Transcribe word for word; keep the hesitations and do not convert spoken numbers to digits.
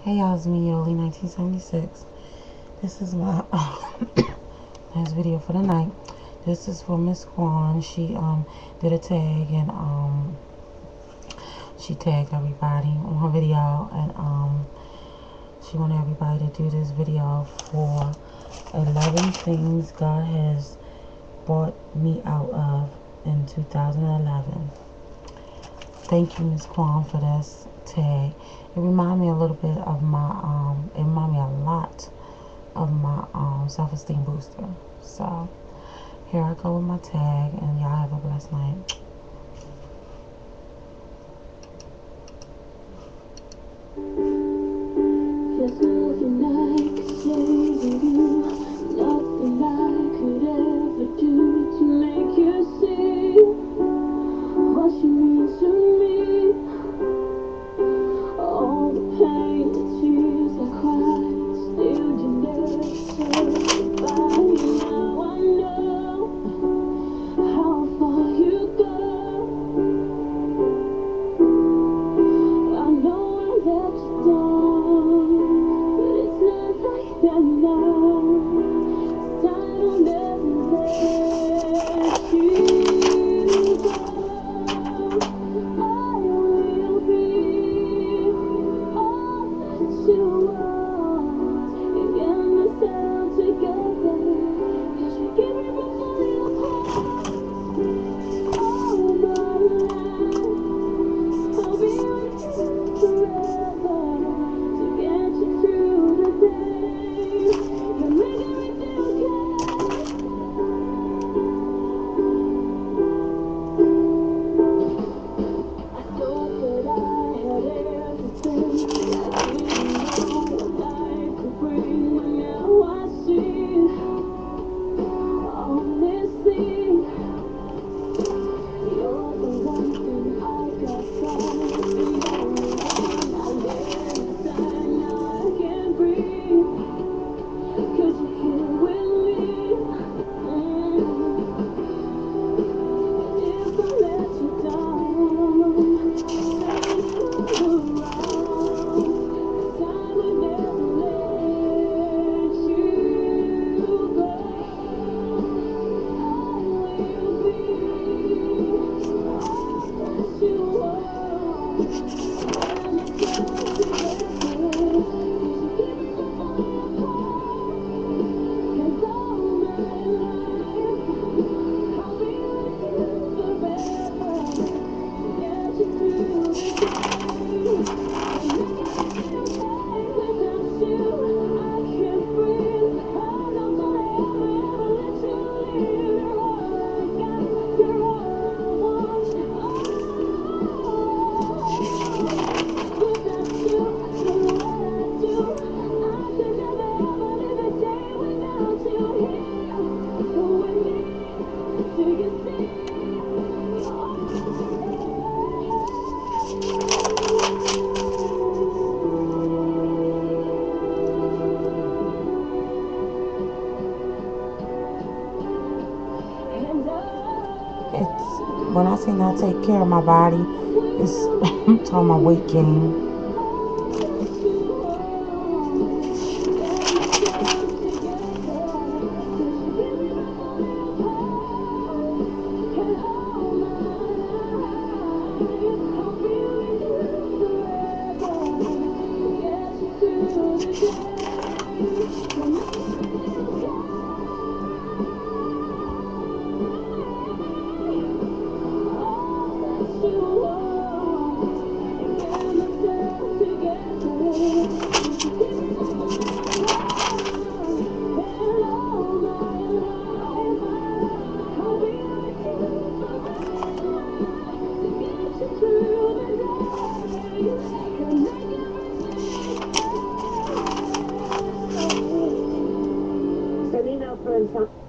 Hey y'all, it's me, Yoli nineteen seventy-six. This is my last video for the night. This is for mzkwan. She um did a tag and um she tagged everybody on her video, and um she wanted everybody to do this video for eleven things God has brought me out of in two thousand eleven. Thank you, mzkwan, for this tag. It reminded me a little bit of my, um, it reminded me a lot of my um, self-esteem booster. So, here I go with my tag, and y'all have a blessed night. There's nothing I could say to you, nothing I could ever do to make you see what you mean to me. All the pain, the tears I cried, still you never said goodbye. Now I know how far you go. I know I let you down, but it's not like that now. I will never let you go. I will be all that you want and get myself together, 'cause you give me before you apart. All my life I'll be with you forever to get you through the day and make everything okay. I thought that I had everything, I didn't know what life could bring, but now I see, honestly, you're the one thing I got from, the only one I live inside. Now I can breathe, 'cause you're here with me. Mm. If I let you down, say it's all wrong, 'cause I would never let you go. I will be all that you want, and myself together, 'cause you keep it so far apart. And all my life I'll be with you forever to get you through the day and make everything okay. Without you, I can't breathe. I'm not gonna ever, ever let you leave. You're all I got, you're all I want. Oh, without you, no matter what I do, I could never ever live a day without you here with me. Do you see? And I, It's, when I say not take care of my body, it's I'm talking about weight gain. Selena, for example.